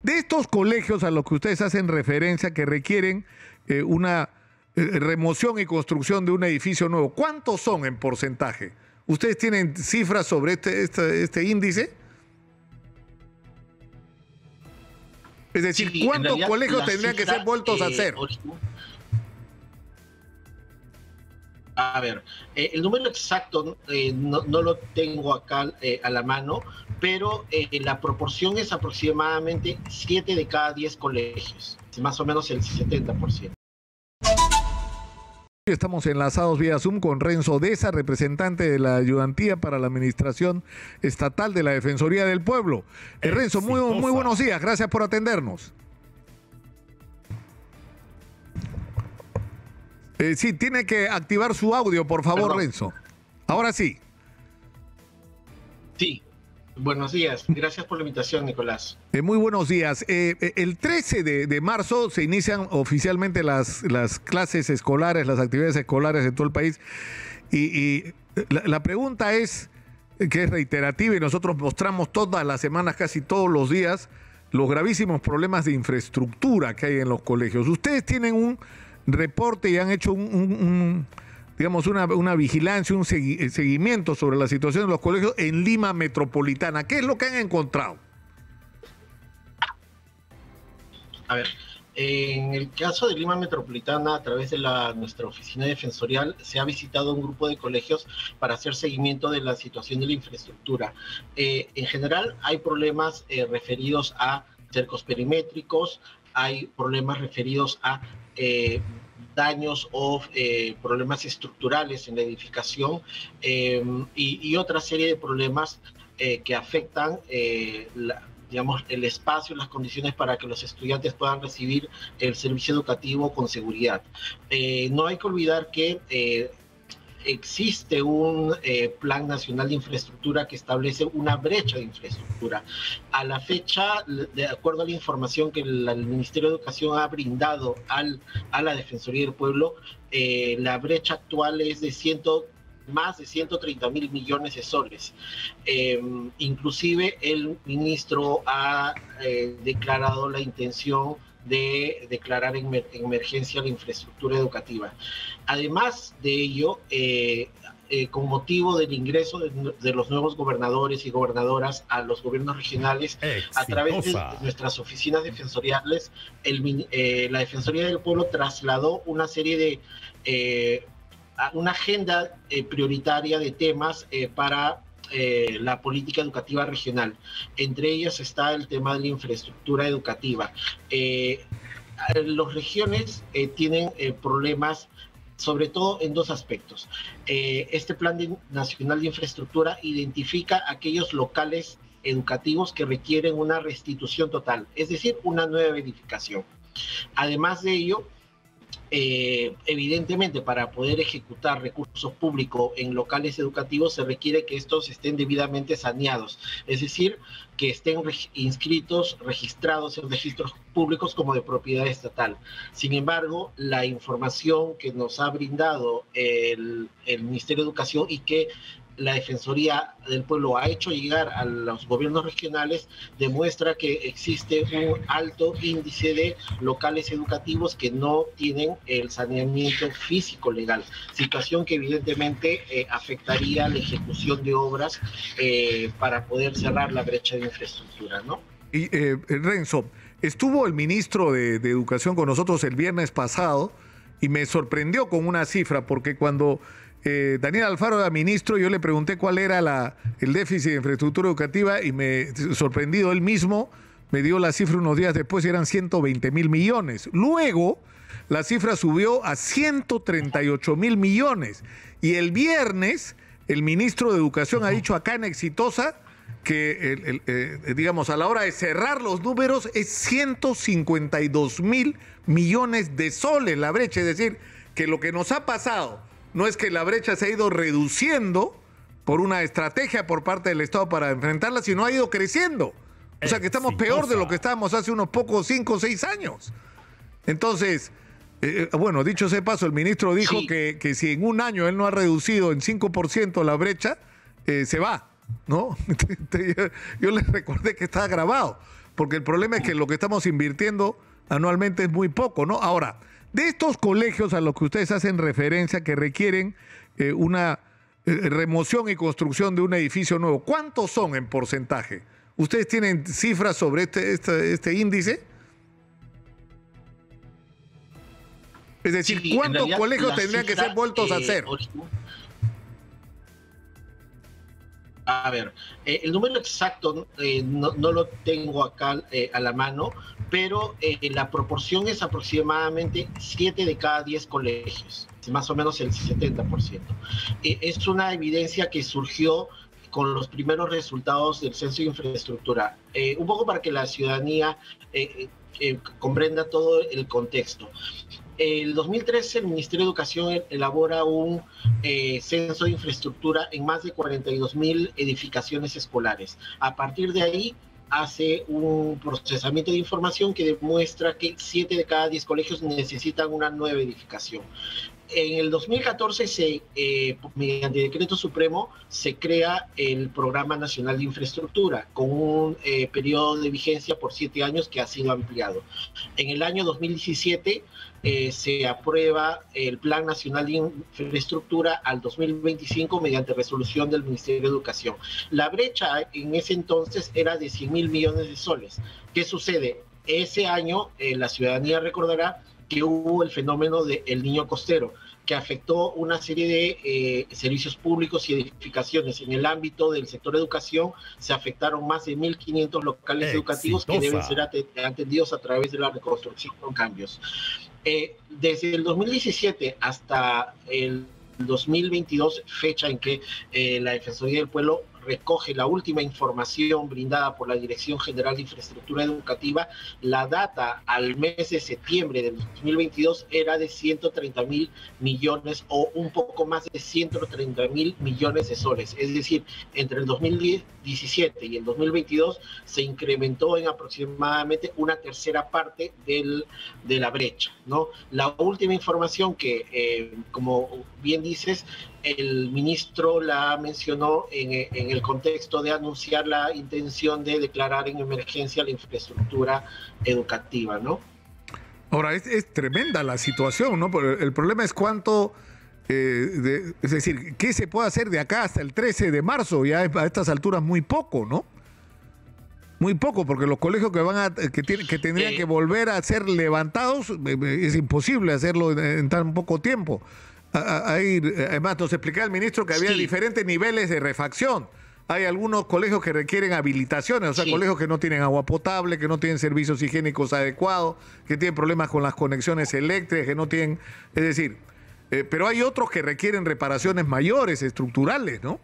De estos colegios a los que ustedes hacen referencia que requieren una remoción y construcción de un edificio nuevo, ¿cuántos son en porcentaje? ¿Ustedes tienen cifras sobre este índice? Es decir, Sí, ¿cuántos realidad, colegios la tendrían que cifra, ser vueltos a hacer? A ver, el número exacto no lo tengo acá a la mano, pero la proporción es aproximadamente 7 de cada 10 colegios, más o menos el 70%. Estamos enlazados vía Zoom con Renzo Deza, representante de la Ayudantía para la Administración Estatal de la Defensoría del Pueblo. Renzo, muy buenos días, gracias por atendernos. Sí, tiene que activar su audio, por favor. Perdón. Renzo. Ahora sí. Sí. Buenos días. Gracias por la invitación, Nicolás. Muy buenos días. El 13 de marzo se inician oficialmente las clases escolares, las actividades escolares de todo el país. Y la pregunta es, que es reiterativa y nosotros mostramos todas las semanas, casi todos los días, los gravísimos problemas de infraestructura que hay en los colegios. Ustedes tienen un reporte y han hecho digamos, una vigilancia, un seguimiento sobre la situación de los colegios en Lima Metropolitana. ¿Qué es lo que han encontrado? A ver, en el caso de Lima Metropolitana, a través de nuestra oficina defensorial, se ha visitado un grupo de colegios para hacer seguimiento de la situación de la infraestructura. En general, hay problemas referidos a cercos perimétricos, hay problemas referidos a daños o problemas estructurales en la edificación y otra serie de problemas que afectan digamos, el espacio, las condiciones para que los estudiantes puedan recibir el servicio educativo con seguridad. No hay que olvidar que existe un Plan Nacional de Infraestructura que establece una brecha de infraestructura. A la fecha, de acuerdo a la información que el Ministerio de Educación ha brindado a la Defensoría del Pueblo, la brecha actual es de más de 130.000 millones de soles. Inclusive el ministro ha declarado la intención de declarar en emergencia la infraestructura educativa. Además de ello, con motivo del ingreso de los nuevos gobernadores y gobernadoras a los gobiernos regionales, a través de nuestras oficinas defensoriales, la Defensoría del Pueblo trasladó una serie de una agenda prioritaria de temas para la política educativa regional. Entre ellas está el tema de la infraestructura educativa. Las regiones tienen problemas sobre todo en dos aspectos. Este Plan Nacional de Infraestructura identifica aquellos locales educativos que requieren una restitución total, es decir, una nueva edificación. Además de ello, evidentemente, para poder ejecutar recursos públicos en locales educativos se requiere que estos estén debidamente saneados, es decir, que estén inscritos, registrados en registros públicos como de propiedad estatal. Sin embargo, la información que nos ha brindado el Ministerio de Educación y que la Defensoría del Pueblo ha hecho llegar a los gobiernos regionales demuestra que existe un alto índice de locales educativos que no tienen el saneamiento físico legal, situación que evidentemente afectaría la ejecución de obras para poder cerrar la brecha de infraestructura, ¿no? Y Renzo, estuvo el ministro de Educación con nosotros el viernes pasado y me sorprendió con una cifra, porque cuando Daniel Alfaro era ministro, yo le pregunté cuál era el déficit de infraestructura educativa y me sorprendido él mismo, me dio la cifra unos días después y eran 120.000 millones. Luego la cifra subió a 138.000 millones y el viernes el ministro de Educación ha dicho acá en Exitosa que, digamos, a la hora de cerrar los números es 152.000 millones de soles la brecha, es decir, que lo que nos ha pasado no es que la brecha se ha ido reduciendo por una estrategia por parte del Estado para enfrentarla, sino ha ido creciendo. O sea que estamos peor de lo que estábamos hace unos pocos 5 o 6 años. Entonces, bueno, dicho sea de paso, el ministro dijo que si en un año él no ha reducido en 5% la brecha, se va, ¿no? Yo les recordé que estaba grabado. porque el problema es que lo que estamos invirtiendo anualmente es muy poco, ¿no? Ahora, de estos colegios a los que ustedes hacen referencia que requieren una remoción y construcción de un edificio nuevo, ¿cuántos son en porcentaje? ¿Ustedes tienen cifras sobre este índice? Es decir, Sí, ¿cuántos realidad, colegios la tendrían que cifra, ser vueltos a hacer? A ver, el número exacto no lo tengo acá a la mano, pero la proporción es aproximadamente 7 de cada 10 colegios, más o menos el 70%. Es una evidencia que surgió con los primeros resultados del censo de infraestructura, un poco para que la ciudadanía comprenda todo el contexto. El 2013 el Ministerio de Educación elabora un censo de infraestructura en más de 42.000 edificaciones escolares. A partir de ahí hace un procesamiento de información que demuestra que 7 de cada 10 colegios necesitan una nueva edificación. En el 2014, mediante decreto supremo, se crea el Programa Nacional de Infraestructura, con un periodo de vigencia por 7 años que ha sido ampliado. En el año 2017 se aprueba el Plan Nacional de Infraestructura al 2025 mediante resolución del Ministerio de Educación. La brecha en ese entonces era de 100.000 millones de soles. ¿Qué sucede? Ese año la ciudadanía recordará que hubo el fenómeno del Niño Costero, que afectó una serie de servicios públicos y edificaciones. En el ámbito del sector educación se afectaron más de 1.500 locales educativos que deben ser atendidos a través de la reconstrucción con cambios. Desde el 2017 hasta el 2022, fecha en que la Defensoría del Pueblo recoge la última información brindada por la Dirección General de Infraestructura Educativa, la data al mes de septiembre del 2022 era de 130.000 millones o un poco más de 130.000 millones de soles. Es decir, entre el 2017 y el 2022 se incrementó en aproximadamente una tercera parte de la brecha, ¿no? La última información que, como bien dices, el ministro la mencionó en el contexto de anunciar la intención de declarar en emergencia la infraestructura educativa, ¿no? Ahora, es tremenda la situación, ¿no? Pero el problema es cuánto, es decir, ¿qué se puede hacer de acá hasta el 13 de marzo? Ya a estas alturas muy poco, ¿no? Muy poco, porque los colegios que tendrían que volver a ser levantados, es imposible hacerlo en tan poco tiempo. Además, nos explicaba el ministro que había diferentes niveles de refacción. Hay algunos colegios que requieren habilitaciones, o sea, colegios que no tienen agua potable, que no tienen servicios higiénicos adecuados, que tienen problemas con las conexiones eléctricas, que no tienen... Es decir, pero hay otros que requieren reparaciones mayores, estructurales, ¿no?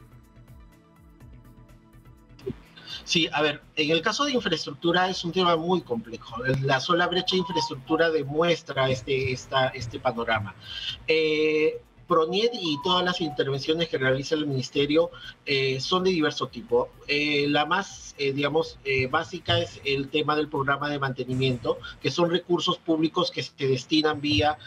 Sí, a ver, en el caso de infraestructura es un tema muy complejo. La sola brecha de infraestructura demuestra este panorama. PRONIET y todas las intervenciones que realiza el Ministerio son de diverso tipo. La más, básica es el tema del programa de mantenimiento, que son recursos públicos que se destinan vía...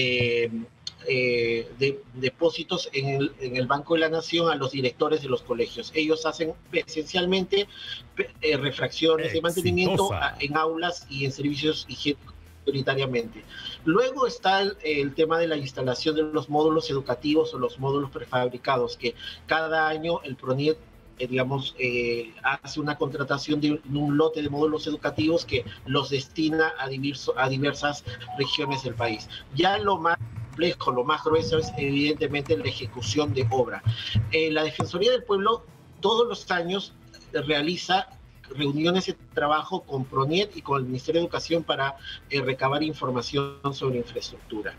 depósitos en el Banco de la Nación a los directores de los colegios. Ellos hacen esencialmente refracciones de mantenimiento en aulas y en servicios higiénicos prioritariamente. Luego está el tema de la instalación de los módulos educativos o los módulos prefabricados, que cada año el PRONIET hace una contratación de un lote de módulos educativos que los destina a diversas regiones del país. Ya lo más complejo, lo más grueso es evidentemente la ejecución de obra. La Defensoría del Pueblo todos los años realiza reuniones de trabajo con PRONIET y con el Ministerio de Educación para recabar información sobre infraestructura.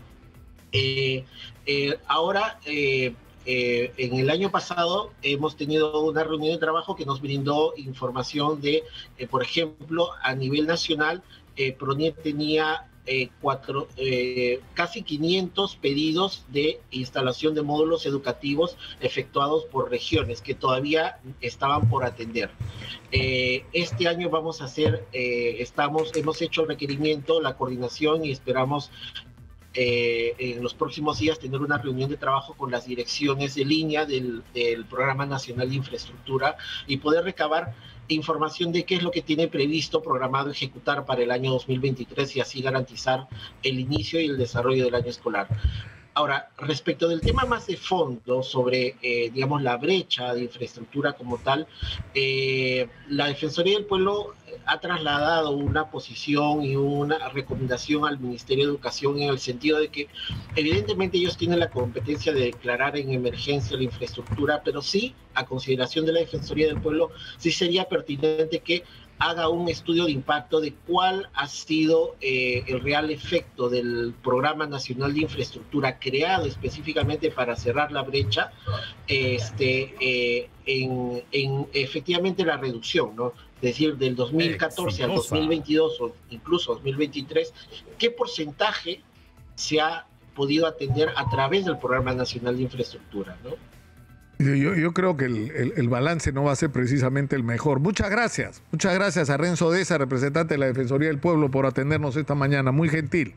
Ahora, en el año pasado hemos tenido una reunión de trabajo que nos brindó información de, por ejemplo, a nivel nacional, PRONIET tenía casi 500 pedidos de instalación de módulos educativos efectuados por regiones que todavía estaban por atender. Este año vamos a hacer, hemos hecho requerimiento, la coordinación y esperamos en los próximos días tener una reunión de trabajo con las direcciones de línea del Programa Nacional de Infraestructura y poder recabar información de qué es lo que tiene previsto, programado ejecutar para el año 2023 y así garantizar el inicio y el desarrollo del año escolar. Ahora, respecto del tema más de fondo sobre, digamos, la brecha de infraestructura como tal, la Defensoría del Pueblo ha trasladado una posición y una recomendación al Ministerio de Educación en el sentido de que evidentemente ellos tienen la competencia de declarar en emergencia la infraestructura, pero sí, a consideración de la Defensoría del Pueblo, sí sería pertinente que haga un estudio de impacto de cuál ha sido el real efecto del Programa Nacional de Infraestructura creado específicamente para cerrar la brecha en efectivamente la reducción, ¿no? Es decir, del 2014 al 2022 o incluso 2023, ¿qué porcentaje se ha podido atender a través del Programa Nacional de Infraestructura, ¿no? Yo creo que el balance no va a ser precisamente el mejor. Muchas gracias a Renzo Deza, representante de la Defensoría del Pueblo, por atendernos esta mañana. Muy gentil.